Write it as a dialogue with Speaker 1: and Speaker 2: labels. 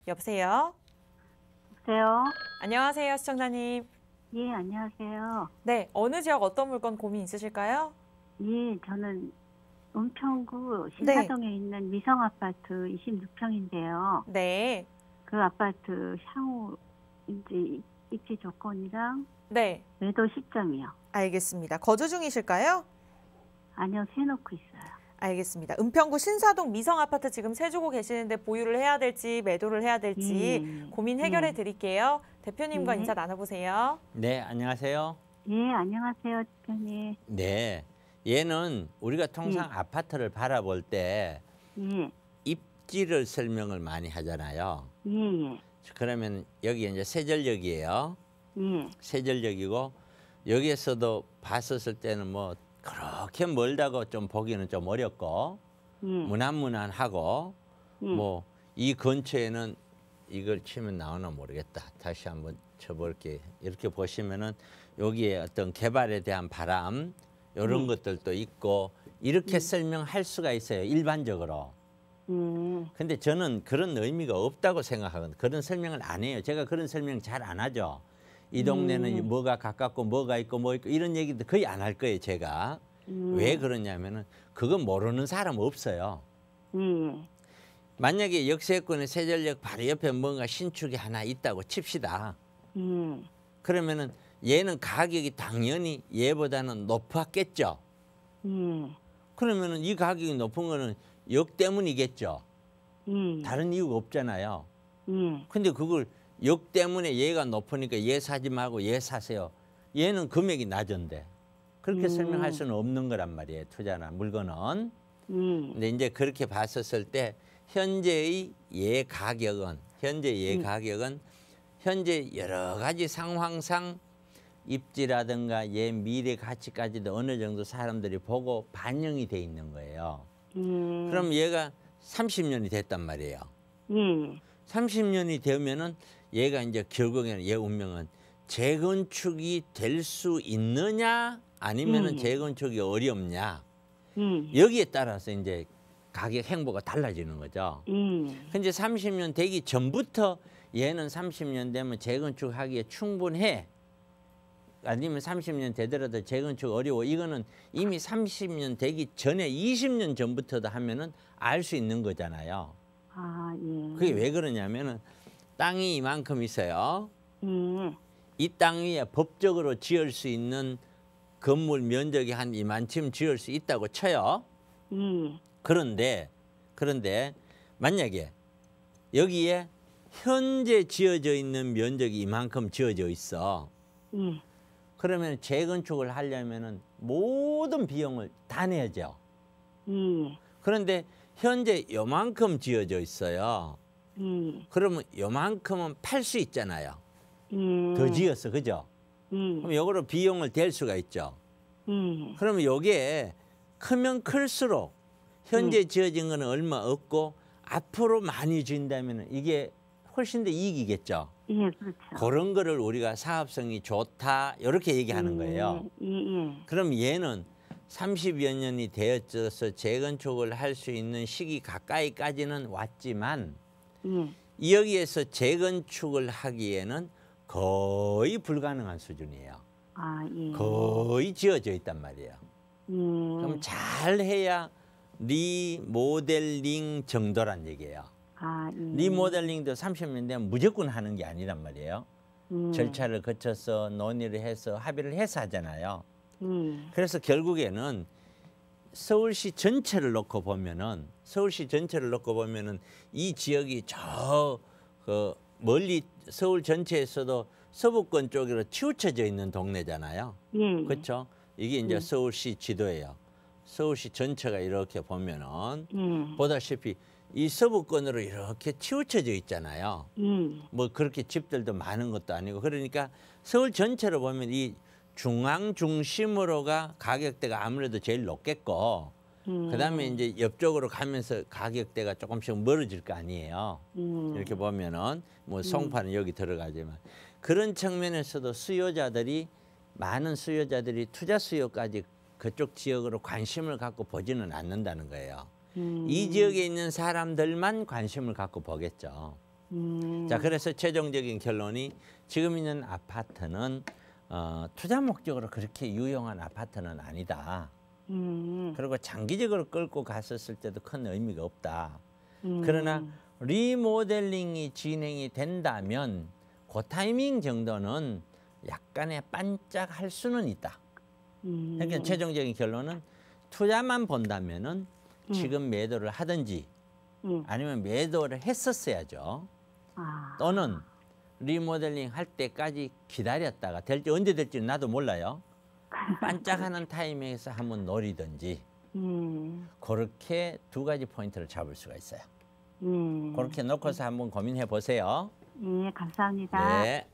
Speaker 1: 여보세요?
Speaker 2: 여보세요?
Speaker 1: 안녕하세요, 시청자님.
Speaker 2: 예, 안녕하세요.
Speaker 1: 네, 어느 지역 어떤 물건 고민 있으실까요?
Speaker 2: 예, 저는 은평구
Speaker 1: 네.
Speaker 2: 신사동에 있는 미성아파트 26평인데요.
Speaker 1: 네.
Speaker 2: 그 아파트 향후 이제 입지 조건이랑
Speaker 1: 네,
Speaker 2: 매도 시점이요.
Speaker 1: 알겠습니다. 거주 중이실까요?
Speaker 2: 아니요, 세놓고 있어요.
Speaker 1: 알겠습니다. 은평구 신사동 미성아파트 지금 세주고 계시는데 보유를 해야 될지 매도를 해야 될지
Speaker 2: 예,
Speaker 1: 고민 해결해
Speaker 2: 예.
Speaker 1: 드릴게요. 대표님과
Speaker 2: 예.
Speaker 1: 인사 나눠보세요.
Speaker 3: 네, 안녕하세요.
Speaker 2: 예, 안녕하세요, 대표님.
Speaker 3: 네, 얘는 우리가 통상 아파트를 바라볼 때
Speaker 2: 예,
Speaker 3: 입지를 설명을 많이 하잖아요.
Speaker 2: 예, 예,
Speaker 3: 그러면 여기 이제 세전역이에요.
Speaker 2: 예,
Speaker 3: 세전역이고 여기에서도 봤었을 때는 뭐 그렇게 멀다고 좀 보기는 좀 어렵고
Speaker 2: 예,
Speaker 3: 무난무난하고
Speaker 2: 예.
Speaker 3: 뭐 이 근처에는 이걸 치면 나오나 모르겠다. 다시 한번 쳐볼게. 이렇게 보시면은 여기에 어떤 개발에 대한 바람 이런 것들도 있고 이렇게 설명할 수가 있어요. 일반적으로.
Speaker 2: 예,
Speaker 3: 근데 저는 그런 의미가 없다고 생각하거든요. 그런 설명을 안 해요. 제가 그런 설명 잘 안 하죠. 이 동네는 뭐가 가깝고 뭐가 있고 뭐 있고 이런 얘기도 거의 안 할 거예요. 제가. 왜 그러냐면은 그건 모르는 사람 없어요.
Speaker 2: 예,
Speaker 3: 만약에 역세권의 세전역 바로 옆에 뭔가 신축이 하나 있다고 칩시다.
Speaker 2: 예,
Speaker 3: 그러면은 얘는 가격이 당연히 얘보다는 높았겠죠.
Speaker 2: 예,
Speaker 3: 그러면은 이 가격이 높은 거는 역 때문이겠죠.
Speaker 2: 예,
Speaker 3: 다른 이유가 없잖아요.
Speaker 2: 예,
Speaker 3: 근데 그걸 역 때문에 얘가 높으니까 얘 사지 말고 얘 사세요. 얘는 금액이 낮은데. 그렇게 설명할 수는 없는 거란 말이에요. 투자나 물건은.
Speaker 2: 예,
Speaker 3: 근데 이제 그렇게 봤었을 때 현재 가격은 현재 여러 가지 상황상 입지라든가 얘 미래 가치까지도 어느 정도 사람들이 보고 반영이 돼 있는 거예요. 그럼 얘가 30년이 됐단 말이에요.
Speaker 2: 예,
Speaker 3: 30년이 되면은 얘가 이제 결국에는 얘 운명은 재건축이 될 수 있느냐 아니면은 재건축이 어렵냐 여기에 따라서 이제 가격 행보가 달라지는 거죠. 근데 30년 되기 전부터 얘는 30년 되면 재건축하기에 충분해. 아니면 30년 되더라도 재건축 어려워. 이거는 이미 30년 되기 전에 20년 전부터도 하면은 알 수 있는 거잖아요.
Speaker 2: 아, 예.
Speaker 3: 그게 왜 그러냐면은 땅이 이만큼 있어요.
Speaker 2: 예,
Speaker 3: 이 땅 위에 법적으로 지을 수 있는 건물 면적이 한 이만큼 지을 수 있다고 쳐요.
Speaker 2: 예,
Speaker 3: 그런데 만약에 여기에 현재 지어져 있는 면적이 이만큼 지어져 있어.
Speaker 2: 예,
Speaker 3: 그러면 재건축을 하려면은 모든 비용을 다 내야죠.
Speaker 2: 예,
Speaker 3: 그런데 현재 요만큼 지어져 있어요.
Speaker 2: 예,
Speaker 3: 그러면 요만큼은 팔 수 있잖아요.
Speaker 2: 예,
Speaker 3: 더 지었어, 그죠?
Speaker 2: 예,
Speaker 3: 그럼 요거로 비용을 댈 수가 있죠.
Speaker 2: 예,
Speaker 3: 그러면 요게 크면 클수록 현재 지어진 거는 얼마 없고 앞으로 많이 지은다면 이게 훨씬 더 이익이겠죠.
Speaker 2: 예, 그렇죠.
Speaker 3: 그런 거를 우리가 사업성이 좋다 이렇게 얘기하는 거예요.
Speaker 2: 예, 예,
Speaker 3: 그럼 얘는 30여 년이 되어져서 재건축을 할 수 있는 시기 가까이까지는 왔지만
Speaker 2: 예,
Speaker 3: 여기에서 재건축을 하기에는 거의 불가능한 수준이에요.
Speaker 2: 아, 예,
Speaker 3: 거의 지어져 있단 말이에요. 그럼 잘 해야 리모델링 정도란 얘기예요.
Speaker 2: 아, 예,
Speaker 3: 리모델링도 30년 되면 무조건 하는 게 아니란 말이에요. 절차를 거쳐서 논의를 해서 합의를 해서 하잖아요. 그래서 결국에는 서울시 전체를 놓고 보면은 이 지역이 저 멀리 서울 전체에서도 서부권 쪽으로 치우쳐져 있는 동네잖아요.
Speaker 2: 예,
Speaker 3: 그렇죠? 이게 이제 서울시 지도예요. 서울시 전체가 이렇게 보면은
Speaker 2: 예,
Speaker 3: 보다시피 이 서부권으로 이렇게 치우쳐져 있잖아요.
Speaker 2: 예,
Speaker 3: 뭐 그렇게 집들도 많은 것도 아니고 그러니까 서울 전체로 보면 이 중앙 중심으로가 가격대가 아무래도 제일 높겠고 그다음에 이제 옆쪽으로 가면서 가격대가 조금씩 멀어질 거 아니에요. 이렇게 보면은 뭐 송파는 여기 들어가지만 그런 측면에서도 많은 수요자들이 투자 수요까지 그쪽 지역으로 관심을 갖고 보지는 않는다는 거예요. 이 지역에 있는 사람들만 관심을 갖고 보겠죠.
Speaker 2: 예.
Speaker 3: 자, 그래서 최종적인 결론이 지금 있는 아파트는 투자 목적으로 그렇게 유용한 아파트는 아니다.
Speaker 2: 예.
Speaker 3: 그리고 장기적으로 끌고 갔었을 때도 큰 의미가 없다.
Speaker 2: 예.
Speaker 3: 그러나 리모델링이 진행이 된다면 그 타이밍 정도는 약간의 반짝할 수는 있다. 그러니까 최종적인 결론은 투자만 본다면은 지금 매도를 하든지
Speaker 2: 예.
Speaker 3: 아니면 매도를 했었어야죠.
Speaker 2: 아.
Speaker 3: 또는 리모델링 할 때까지 기다렸다가 될지 언제 될지는 나도 몰라요. 반짝하는 타이밍에서 한번 노리든지
Speaker 2: 예.
Speaker 3: 그렇게 두 가지 포인트를 잡을 수가 있어요.
Speaker 2: 예.
Speaker 3: 그렇게 놓고서 한번 고민해 보세요.
Speaker 2: 예, 감사합니다.
Speaker 3: 네.